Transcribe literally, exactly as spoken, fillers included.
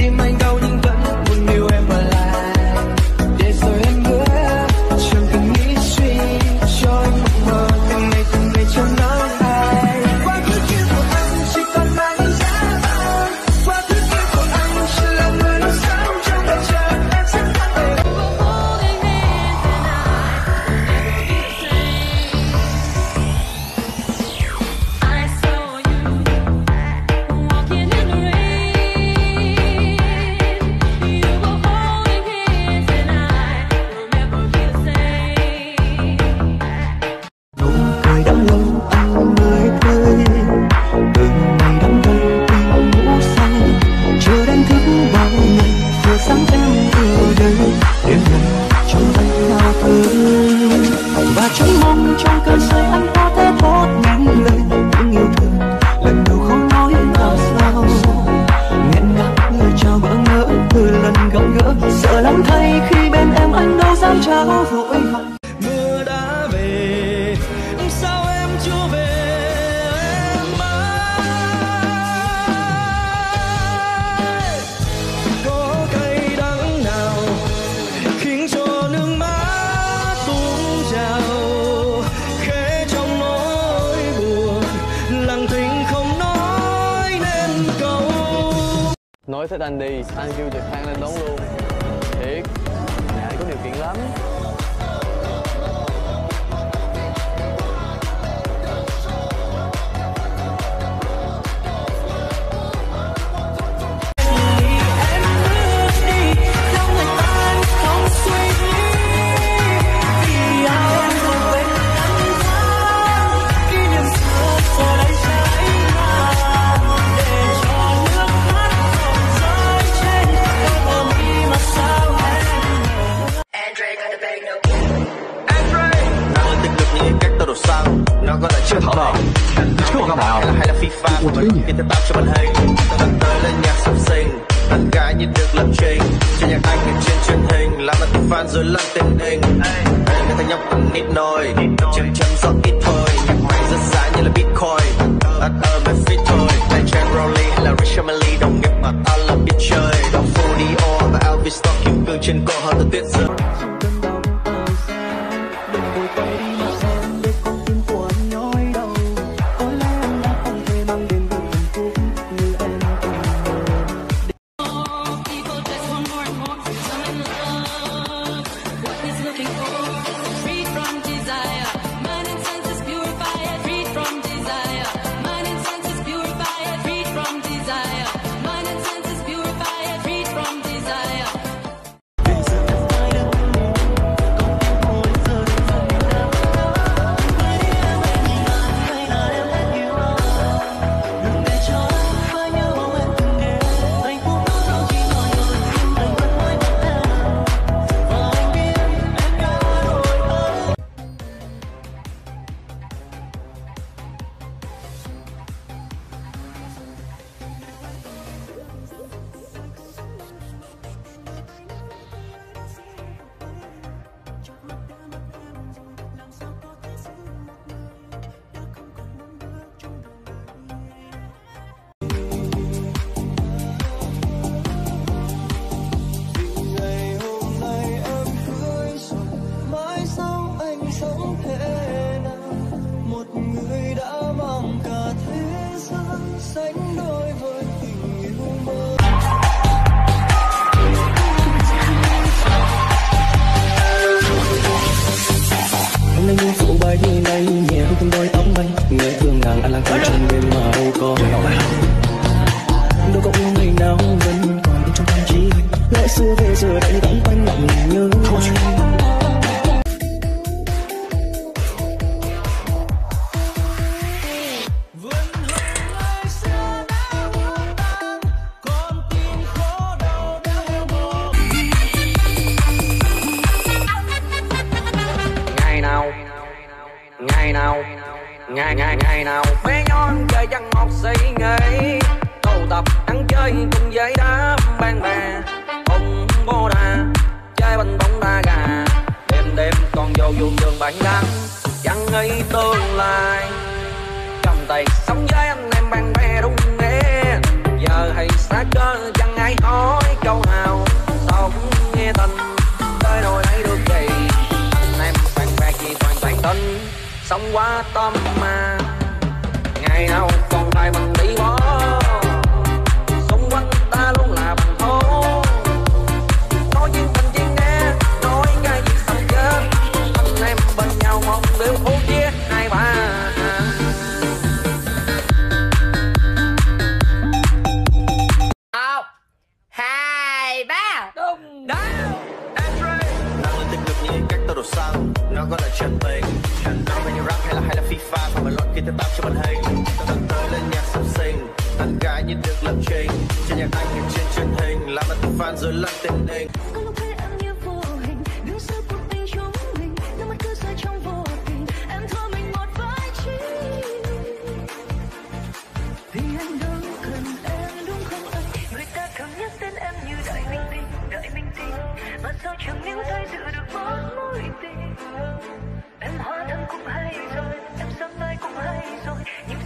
tim anh đau nhưng vẫn muốn yêu em ở lại. Để rồi em hứa chẳng cần nghĩ suy cho anh mộng mơ từng ngày từng ngày trong nắng hai. Quá khứ kia của anh chỉ còn là những giá vờ, quá khứ kia của anh chỉ là người nói sống trong đời chờ em sẽ thắng về. Và trong mong trong cơn say anh có thể thốt những lời những yêu thương lần đầu khó nói làm sao, nghẹn ngào lời chào bỡ ngỡ từ lần gặp gỡ, sợ lắm thay khi bên em anh đâu dám trao vội vàng. Mưa đã về sao em chưa về em ơi, có cay đắng nào khiến cho nước mắt tuôn trào, khẽ trong nỗi buồn lặng thinh không nói nên câu. Nói thích anh đi, anh kêu trực thăng lên đón luôn. Thiệt, nhà anh có điều kiện lắm. Nó có là chưa thở nào chưa có nào hay là phi pha mà mình kia tao cho mình hay tao đặt tới lên nhạc sập sinh tất cả như được lập trình cho nhạc anh ở trên truyền hình làm là tình fan rồi làm tình hình người ta nhóc còn ít nồi chấm chấm giọt ít thôi nhạc mày rất giá như là bitcoin tắt ở mấy fit thôi đây Jen Rowley hay là Rich Emily đồng nghiệp mà tao là biết chơi đọc Full Dior và Elvis Stock kim cương trên cổ hơn từ tuyết rơi. Xưa về giờ đây vẫn quanh lặng nhớ ngày nào ngày ngày ngày nào bé nhon chơi văn một sĩ nghệ tụ tập ăn chơi cùng với đám bạn bè ông bô đà chơi banh bóng đá gà đêm đêm còn vô vụ trường bạn đắng chẳng nghĩ tương lai cầm tay sống với anh em bạn bè đúng nghe giờ giờ hay xa cơ chẳng ai hỏi câu nào. Sao không nghe tình tới nỗi ấy được gì. Anh em phàn phạt gì toàn toàn tin sống quá tâm mà. Ngày nào còn lại mình đi bỏ, xung quanh ta luôn là bằng thố. Nói chuyện tình chuyện nghe, nói cái gì xong chết. Anh em bên nhau một điều phố chia hai ba. Một, hai, ba. Đúng đó. Năng lên tích cực như cách tao đổ xăng, nó có là chân tình. Nói về như rap hay là hay là FIFA, và mình loạn khi ta tao cho mình hay. Tao đặt tới lên nhạc sắp sinh, tặng gái như được lập trình. Trên nhạc anh hiện trên truyền hình, làm anh từng fan rồi lăn tình hình. Có lúc thấy em như vô hình, đứng sau cuộc tình chúng mình, nước mắt cứ rơi trong vô tình, em thua mình một vai chính. Vì anh đâu cần em đúng không anh, người ta thường nhắc tên em như đợi minh tinh, đợi minh tinh, mà sao chẳng níu tay giữ được một mối tình. Em hóa thân cũng hay rồi, em sớm mai cũng hay rồi, nhưng